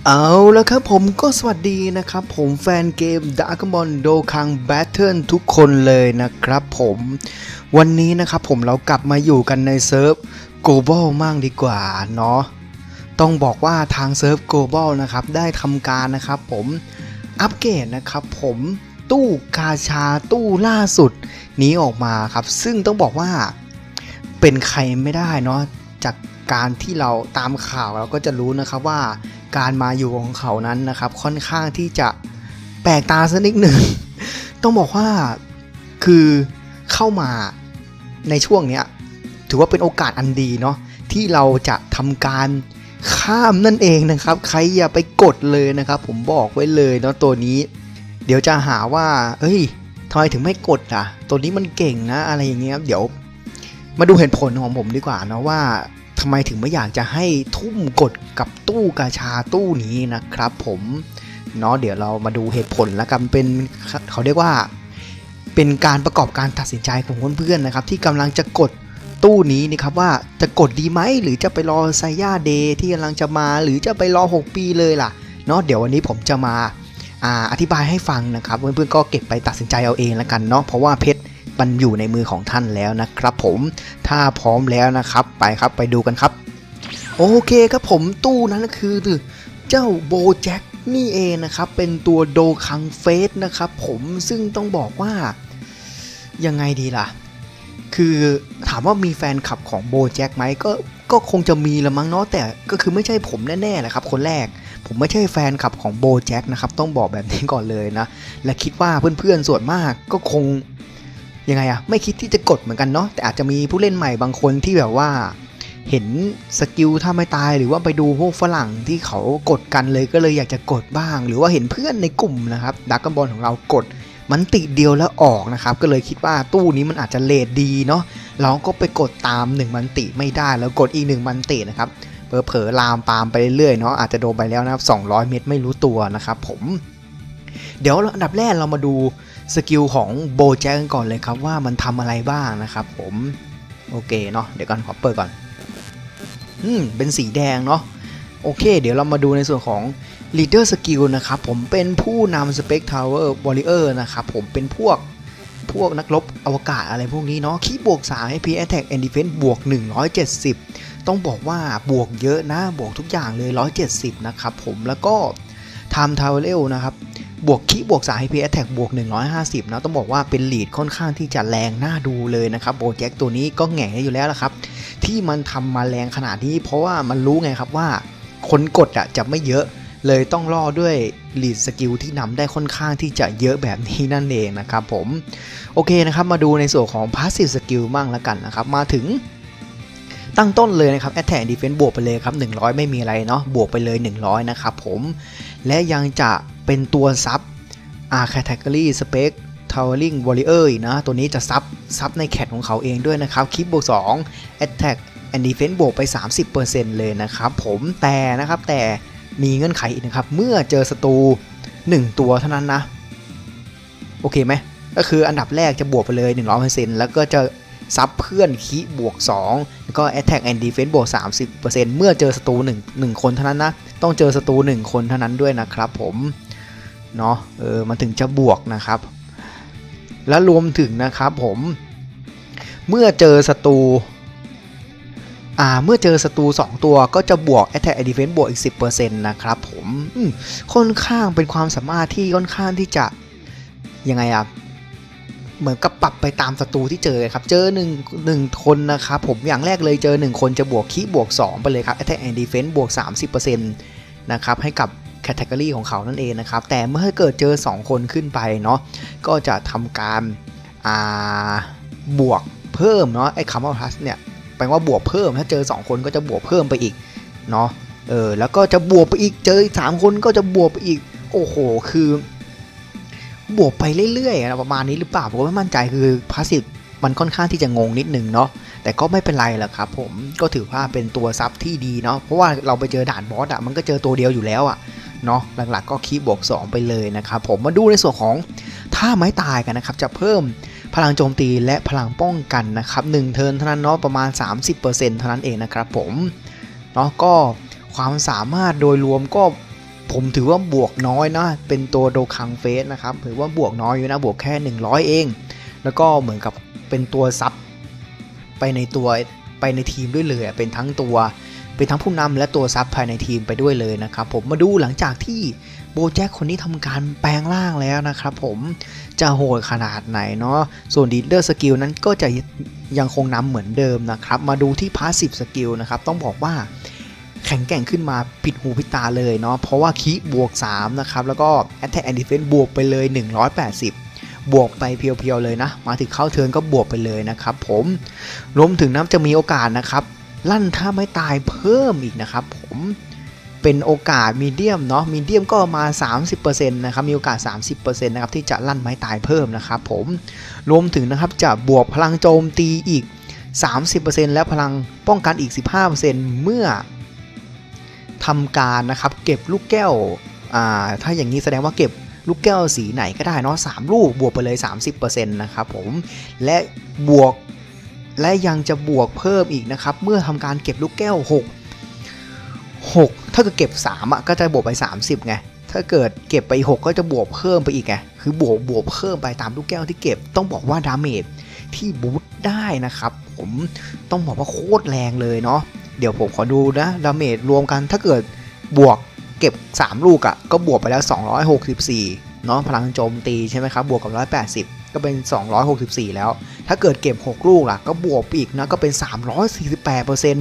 เอาแล้วครับผมก็สวัสดีนะครับผมแฟนเกม Dragon Dokkan Battle ทุกคนเลยนะครับผมวันนี้นะครับผมเรากลับมาอยู่กันในเซิร์ฟ Global มั่งดีกว่าเนาะต้องบอกว่าทางเซิร์ฟ Global นะครับได้ทำการนะครับผมอัปเกรดนะครับผมตู้กาชาตู้ล่าสุดนี้ออกมาครับซึ่งต้องบอกว่าเป็นใครไม่ได้เนาะจากการที่เราตามข่าวเราก็จะรู้นะครับว่าการมาอยู่ของเขานั้นนะครับค่อนข้างที่จะแปลกตาสักนิดหนึ่ง ต้องบอกว่าคือเข้ามาในช่วงเนี้ยถือว่าเป็นโอกาสอันดีเนาะที่เราจะทำการข้ามนั่นเองนะครับใครอย่าไปกดเลยนะครับผมบอกไว้เลยเนาะตัวนี้เดี๋ยวจะหาว่าเอ้ยทำไมถึงไม่กดอ่ะตัวนี้มันเก่งนะอะไรอย่างเงี้ยเดี๋ยวมาดูเหตุผลของผมดีกว่าเนาะว่าทำไมถึงไม่อยากจะให้ทุ่มกดกับตู้กาชาตู้นี้นะครับผมเนาะเดี๋ยวเรามาดูเหตุผลแล้วกันเป็นเขาเรียกว่าเป็นการประกอบการตัดสินใจของเพื่อนๆนะครับที่กำลังจะกดตู้นี้นี่ครับว่าจะกดดีไหมหรือจะไปรอไซย่าเดย์ที่กำลังจะมาหรือจะไปรอ6ปีเลยล่ะเนาะเดี๋ยววันนี้ผมจะมาอธิบายให้ฟังนะครับเพื่อนๆก็เก็บไปตัดสินใจเอาเองแล้วกันเนาะเพราะว่าเพชรมันอยู่ในมือของท่านแล้วนะครับผมถ้าพร้อมแล้วนะครับไปครับไปดูกันครับโอเคครับผมตู้นั้นก็คือเจ้าโบแจ็คนี่เองนะครับเป็นตัวโดคังเฟสนะครับผมซึ่งต้องบอกว่ายังไงดีล่ะคือถามว่ามีแฟนคลับของโบแจ็คไหมก็คงจะมีละมั้งเนาะแต่ก็คือไม่ใช่ผมแน่ๆแหละครับคนแรกผมไม่ใช่แฟนคลับของโบแจ็คนะครับต้องบอกแบบนี้ก่อนเลยนะและคิดว่าเพื่อนๆส่วนมากก็คงยังไงอะไม่คิดที่จะกดเหมือนกันเนาะแต่อาจจะมีผู้เล่นใหม่บางคนที่แบบว่าเห็นสกิลถ้าไม่ตายหรือว่าไปดูพวกฝรั่งที่เขากดกันเลยก็เลยอยากจะกดบ้างหรือว่าเห็นเพื่อนในกลุ่มนะครับดักกันบอลของเรากดมันติเดียวแล้วออกนะครับก็เลยคิดว่าตู้นี้มันอาจจะเลทดีเนาะเราก็ไปกดตาม1มันติไม่ได้แล้วกดอีก1มันตินะครับเผลอๆลามปามไปเรื่อยๆเนาะอาจจะโดนไปแล้วนะครับ200 เม็ดไม่รู้ตัวนะครับผมเดี๋ยวอันดับแรกเรามาดูสกิลของโบแจ็คกันก่อนเลยครับว่ามันทำอะไรบ้างนะครับผมโอเคเนาะเดี๋ยวก่อนขอเปิดก่อนเป็นสีแดงเนาะโอเคเดี๋ยวเรามาดูในส่วนของ Leader Skill นะครับผมเป็นผู้นำ Space Tower Warrior นะครับผมเป็นพวกนักรบอวกาศอะไรพวกนี้เนาะคีบวก3 HP Attack and Defense บวก170ต้องบอกว่าบวกเยอะนะบวกทุกอย่างเลย170นะครับผมแล้วก็ Time Travel นะครับบวกคีบวก3 HP Attack บวก150นะต้องบอกว่าเป็นลีดค่อนข้างที่จะแรงน่าดูเลยนะครับโบแจ็คตัวนี้ก็แง่อยู่แล้วละครับที่มันทำมาแรงขนาดนี้เพราะว่ามันรู้ไงครับว่าคนกดจะไม่เยอะเลยต้องล่อด้วยลีดสกิลที่นำได้ค่อนข้างที่จะเยอะแบบนี้นั่นเองนะครับผมโอเคนะครับมาดูในส่วนของ Passive Skill มั่งละกันนะครับมาถึงตั้งต้นเลยนะครับ Attack Defense บวกไปเลยครับ100ไม่มีอะไรเนาะบวกไปเลย100นะครับผมและยังจะเป็นตัวซับCategory Space Towering Warrior นะตัวนี้จะซับในแคทของเขาเองด้วยนะครับคลิปบวก2 Attack and Defense บวกไป 30% เลยนะครับผมแต่มีเงื่อนไขอีกนะครับเมื่อเจอศัตรู1ตัวเท่านั้นนะโอเคไหมก็คืออันดับแรกจะบวกไปเลย 100% แล้วก็จะซับเพื่อนคีบวก2แล้วก็ Attack and Defense บวก 30% เมื่อเจอศัตรู1คนเท่านั้นนะต้องเจอศัตรู1คนเท่านั้นด้วยนะครับผมเนาะมันถึงจะบวกนะครับและรวมถึงนะครับผมเมื่อเจอศัตรู2ตัวก็จะบวก Attack and Defense บวกอีก 10% นะครับผมค่อนข้างเป็นความสามารถที่ค่อนข้างที่จะยังไงเหมือนกับปรับไปตามศัตรูที่เจอครับเจอ1คนนะครับผมอย่างแรกเลยเจอ1คนจะบวกคีบวก2ไปเลยครับ Attack and Defense บวก 30% นะครับให้กับแคตตากรีของเขานั่นเองนะครับแต่เมื่อเกิดเจอ2คนขึ้นไปเนาะก็จะทำการบวกเพิ่มเนาะไอ้คำว่า plus เนี่ยแปลว่าบวกเพิ่มถ้าเจอ2คนก็จะบวกเพิ่มไปอีกเนาะแล้วก็จะบวกไปอีกเจอ3คนก็จะบวกไปอีกโอ้โหคือบวกไปเรื่อยๆประมาณนี้หรือเปล่าผมก็ไม่มั่นใจคือ passive มันค่อนข้างที่จะงงนิดนึงเนาะแต่ก็ไม่เป็นไรหรอกครับผมก็ถือว่าเป็นตัวซับที่ดีเนาะเพราะว่าเราไปเจอด่านบอสมันก็เจอตัวเดียวอยู่แล้วเนาะหลักๆก็คีบบวก2ไปเลยนะครับผมมาดูในส่วนของท่าไม้ตายกันนะครับจะเพิ่มพลังโจมตีและพลังป้องกันนะครับ1เทิร์นเท่านั้นเนาะประมาณ 30% เท่านั้นเองนะครับผมเนาะก็ความสามารถโดยรวมก็ผมถือว่าบวกน้อยนะเป็นตัวโดคังเฟสนะครับถือว่าบวกน้อยอยู่นะบวกแค่100เองแล้วก็เหมือนกับเป็นตัวซับไปในทีมด้วยเลยเป็นทั้งผู้นำและตัวซับภายในทีมไปด้วยเลยนะครับผมมาดูหลังจากที่โบแจ็คคนนี้ทำการแปลงร่างแล้วนะครับผมจะโหดขนาดไหนเนาะส่วนดีดเดอร์สกิลนั้นก็จะยังคงนำเหมือนเดิมนะครับมาดูที่พาสซีฟสกิลนะครับต้องบอกว่าแข็งแกร่งขึ้นมาผิดหูผิดตาเลยเนาะเพราะว่าคีบวก3นะครับแล้วก็ Attack and Defense บวกไปเลย180บวกไปเพียวๆเลยนะมาถึงเข้าเทิร์นก็บวกไปเลยนะครับผมรวมถึงจะมีโอกาสนะครับลั่นถ้าไม่ตายเพิ่มอีกนะครับผมเป็นโอกาสมีเดียมเนาะมีเดียมก็มา 30% นะครับมีโอกาส 30% นะครับที่จะลั่นไม้ตายเพิ่มนะครับผมรวมถึงนะครับจะบวกพลังโจมตีอีก 30% และพลังป้องกันอีก 15% เมื่อทำการนะครับเก็บลูกแก้วถ้าอย่างนี้แสดงว่าเก็บลูกแก้วสีไหนก็ได้เนาะ3ลูกบวกไปเลย 30% นะครับผมและยังจะบวกเพิ่มอีกนะครับเมื่อทำการเก็บลูกแก้ว6ถ้าเกิดเก็บ3ก็จะบวกไป30ไงถ้าเกิดเก็บไป6ก็จะบวกเพิ่มไปอีกไงคือบวกเพิ่มไปตามลูกแก้วที่เก็บต้องบอกว่าดาเมจที่บูสต์ได้นะครับผมต้องบอกว่าโคตรแรงเลยเนาะเดี๋ยวผมขอดูนะดาเมจรวมกันถ้าเกิดบวกเก็บ3ลูกก็บวกไปแล้ว264เนาะพลังโจมตีใช่ไหมครับบวกกับ180ก็เป็น264แล้วถ้าเกิดเก็บ6ลูกก็บวกอีกนะก็เป็น348%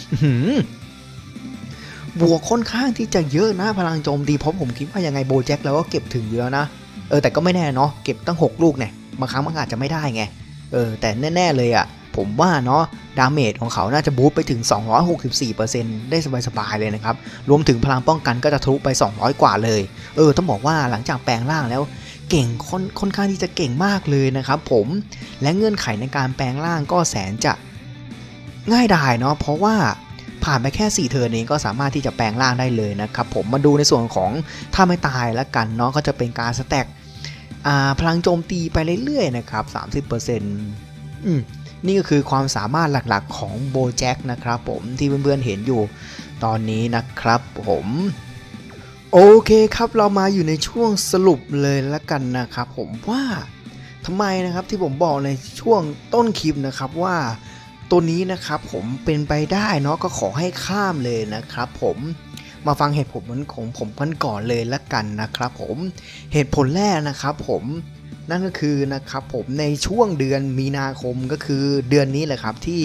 บวกค่อนข้างที่จะเยอะนะพลังโจมตีเพราะผมคิดว่ายังไงโบแจ็คแล้วก็เก็บถึงเยอะนะแต่ก็ไม่แน่เนาะเก็บตั้ง6ลูกเนี่ยบางครั้งมันอาจจะไม่ได้ไงแต่แน่ๆเลยผมว่าเนาะดาเมจของเขาน่าจะบูสต์ไปถึง 264% ได้สบายๆเลยนะครับรวมถึงพลังป้องกันก็จะทะลุไป200กว่าเลยต้องบอกว่าหลังจากแปลงร่างแล้วเก่งค่อนข้างที่จะเก่งมากเลยนะครับผมและเงื่อนไขในการแปลงร่างก็แสนจะง่ายดายเนาะเพราะว่าผ่านไปแค่4เทิร์นเองก็สามารถที่จะแปลงร่างได้เลยนะครับผมมาดูในส่วนของถ้าไม่ตายแล้วกันเนาะก็จะเป็นการสแต็กพลังโจมตีไปเรื่อยๆนะครับ 30%นี่ก็คือความสามารถหลักๆของโบแจ็คนะครับผมที่เพื่อนๆเห็นอยู่ตอนนี้นะครับผมโอเคครับเรามาอยู่ในช่วงสรุปเลยแล้วกันนะครับผมว่าทำไมนะครับที่ผมบอกในช่วงต้นคลิปนะครับว่าตัวนี้นะครับผมเป็นไปได้เนาะก็ขอให้ข้ามเลยนะครับผมมาฟังเหตุผลของผมกันก่อนเลยแล้วกันนะครับผมเหตุผลแรกนะครับผมนั่นก็คือนะครับผมในช่วงเดือนมีนาคมก็คือเดือนนี้แหละครับที่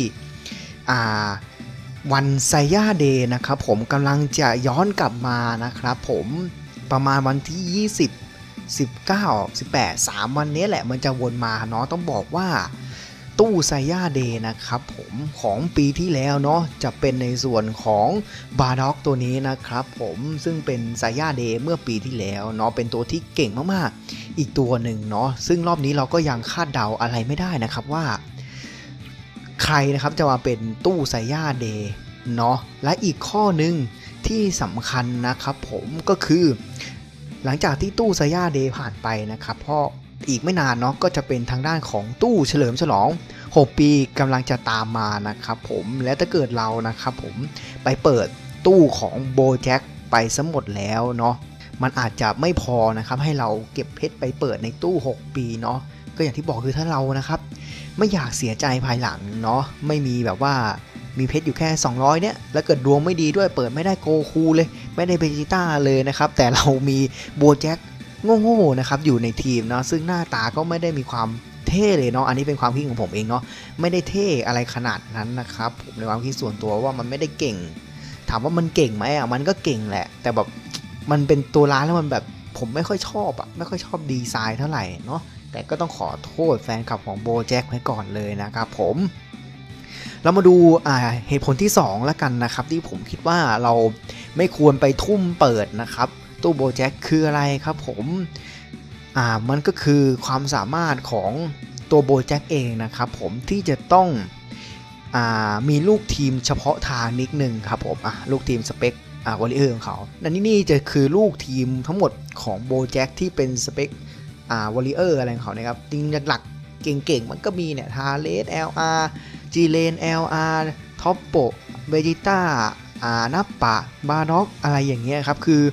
วันไซย่าเดย์นะครับผมกำลังจะย้อนกลับมานะครับผมประมาณวันที่20 19 18 3วันนี้แหละมันจะวนมาเนาะต้องบอกว่าตู้ไซย่าเดย์นะครับผมของปีที่แล้วเนาะจะเป็นในส่วนของบาร์ด็อกตัวนี้นะครับผมซึ่งเป็นไซย่าเดย์เมื่อปีที่แล้วเนาะเป็นตัวที่เก่งมากๆอีกตัวหนึ่งเนาะซึ่งรอบนี้เราก็ยังคาดเดาอะไรไม่ได้นะครับว่าใครนะครับจะมาเป็นตู้ไซย่าเดย์เนาะและอีกข้อหนึ่งที่สำคัญนะครับผมก็คือหลังจากที่ตู้ไซย่าเดย์ผ่านไปนะครับเพราะอีกไม่นานเนาะก็จะเป็นทางด้านของตู้เฉลิมฉลอง6ปีกำลังจะตามมานะครับผมและถ้าเกิดเรานะครับผมไปเปิดตู้ของโบแจ็คไปซะหมดแล้วเนาะมันอาจจะไม่พอนะครับให้เราเก็บเพชรไปเปิดในตู้6ปีเนาะก็อย่างที่บอกคือถ้าเรานะครับไม่อยากเสียใจภายหลังเนาะไม่มีแบบว่ามีเพชรอยู่แค่200เนี่ยแล้วเกิดดวงไม่ดีด้วยเปิดไม่ได้โกคูเลยไม่ได้เบจิต้าเลยนะครับแต่เรามีโบแจ็คโง่ๆนะครับอยู่ในทีมเนาะซึ่งหน้าตาก็ไม่ได้มีความเท่เลยเนาะอันนี้เป็นความคิดของผมเองเนาะไม่ได้เท่อะไรขนาดนั้นนะครับผมในความคิดส่วนตัวว่ามันไม่ได้เก่งถามว่ามันเก่งไหมมันก็เก่งแหละแต่แบบมันเป็นตัวร้ายแล้วมันแบบผมไม่ค่อยชอบไม่ค่อยชอบดีไซน์เท่าไหร่เนาะแต่ก็ต้องขอโทษแฟนคลับของโบแจ็คไว้ก่อนเลยนะครับผมเรามาดูเหตุผลที่2แล้วกันนะครับที่ผมคิดว่าเราไม่ควรไปทุ่มเปิดนะครับตู้โบแจ็คคืออะไรครับผมมันก็คือความสามารถของตัวโบแจ็คเองนะครับผมที่จะต้องมีลูกทีมเฉพาะทางนิดนึงครับผมลูกทีมสเปควอริเออร์ของเขาและนี่จะคือลูกทีมทั้งหมดของโบแจ็คที่เป็นสเปควอริเออร์อะไรของเขานะครับจริงหลักเก่งๆมันก็มีเนี่ยทาเลส LR จีเลน LR ท็อปโปเบจิต้านับปะบาร์ด็อกอะไรอย่างเงี้ยครับคือ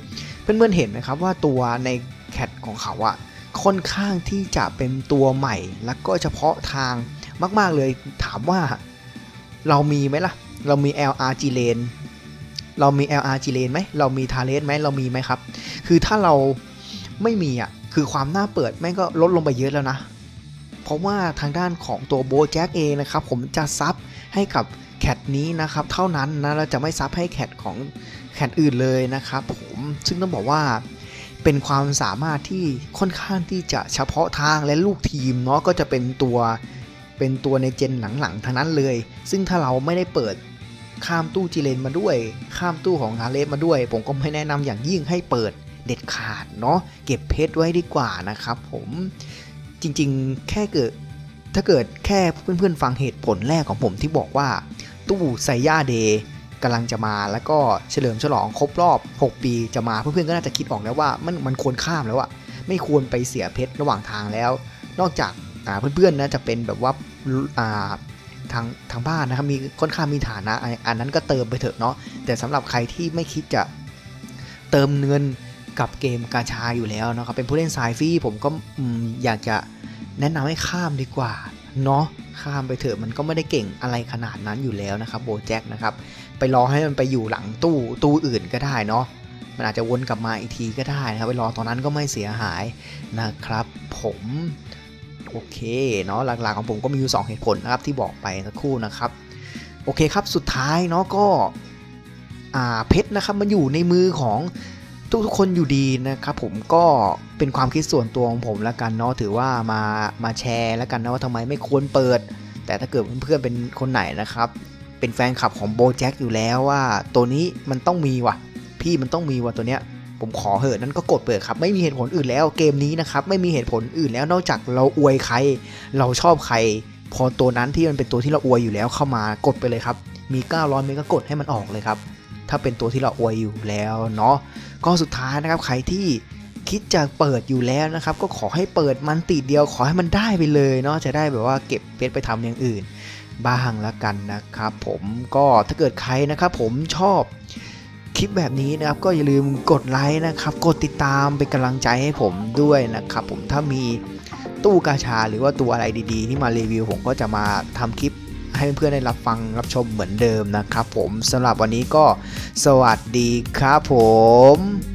เพื่อนๆเห็นไหมครับว่าตัวในแคทของเขาอะค่อนข้างที่จะเป็นตัวใหม่และก็เฉพาะทางมากๆเลยถามว่าเรามีไหมล่ะเรามี LRG Lane เรามี LRG Lane ไหมเรามี Talent ไหมเรามีไหมครับคือถ้าเราไม่มีอ่ะคือความน่าเปิดแม่งก็ลดลงไปเยอะแล้วนะเพราะว่าทางด้านของตัวโบแจ็คเองนะครับผมจะซับให้กับแคทนี้นะครับเท่านั้นนะเราจะไม่ซับให้แคทของแคทอื่นเลยนะครับผมซึ่งต้องบอกว่าเป็นความสามารถที่ค่อนข้างที่จะเฉพาะทางและลูกทีมเนาะก็จะเป็นตัวในเจนหลังๆทั้งนั้นเลยซึ่งถ้าเราไม่ได้เปิดข้ามตู้จีเลนมาด้วยข้ามตู้ของฮาเลสมาด้วยผมก็ไม่แนะนำอย่างยิ่งให้เปิดเด็ดขาดเนาะเก็บเพชรไว้ดีกว่านะครับผมจริงๆถ้าเกิดแค่เพื่อนๆฟังเหตุผลแรกของผมที่บอกว่าตู้ไซย่าเดย์กำลังจะมาแล้วก็เฉลิมฉลองครบรอบ6 ปีจะมาเพื่อนๆก็น่าจะคิดออกแล้วว่ามันควรข้ามแล้วอะไม่ควรไปเสียเพชรระหว่างทางแล้วนอกจากเพื่อนๆนะจะเป็นแบบว่าทางบ้านนะครับมีค่อนข้างมีฐานะอันนั้นก็เติมไปเถอะเนาะแต่สำหรับใครที่ไม่คิดจะเติมเงินกับเกมกาชาอยู่แล้วนะครับเป็นผู้เล่นสายฟรีผมก็อยากจะแนะนำให้ข้ามดีกว่าเนาะข้ามไปเถอะมันก็ไม่ได้เก่งอะไรขนาดนั้นอยู่แล้วนะครับโบแจ็คนะครับไปรอให้มันไปอยู่หลังตู้อื่นก็ได้เนาะมันอาจจะวนกลับมาอีกทีก็ได้นะครับไปรอตอนนั้นก็ไม่เสียหายนะครับผมโอเคเนาะหลักๆของผมก็มีอยู่2เหตุผลนะครับที่บอกไปสักครู่นะครับโอเคครับสุดท้ายเนาะก็เพชรนะครับมันอยู่ในมือของทุกคนอยู่ดีนะครับผมก็เป็นความคิดส่วนตัวของผมแล้วกันเนาะถือว่ามาแชร์แล้วกันนะว่าทำไมไม่ควรเปิดแต่ถ้าเกิดเพื่อนๆเป็นคนไหนนะครับเป็นแฟนคลับของโบแจ็คอยู่แล้วว่าตัวนี้มันต้องมีว่ะพี่มันต้องมีว่ะตัวเนี้ยผมขอเหอะนั้นก็กดเปิดครับไม่มีเหตุผลอื่นแล้วเกมนี้นะครับไม่มีเหตุผลอื่นแล้วนอกจากเราอวยใครเราชอบใครพอตัวนั้นที่มันเป็นตัวที่เราอวยอยู่แล้วเข้ามากดไปเลยครับมี900เมกะกดให้มันออกเลยครับถ้าเป็นตัวที่เราอวยอยู่แล้วเนาะก็สุดท้ายนะครับใครที่คิดจะเปิดอยู่แล้วนะครับก็ขอให้เปิดมันติดเดียวขอให้มันได้ไปเลยเนาะจะได้แบบว่าเก็บเพชรไปทำอย่างอื่นบ้างละกันนะครับผมก็ถ้าเกิดใครนะครับผมชอบคลิปแบบนี้นะครับก็อย่าลืมกดไลค์นะครับกดติดตามเป็นกำลังใจให้ผมด้วยนะครับผมถ้ามีตู้กาชาหรือว่าตัวอะไรดีๆที่มารีวิวผมก็จะมาทำคลิปให้เพื่อนๆได้รับฟังรับชมเหมือนเดิมนะครับผมสำหรับวันนี้ก็สวัสดีครับผม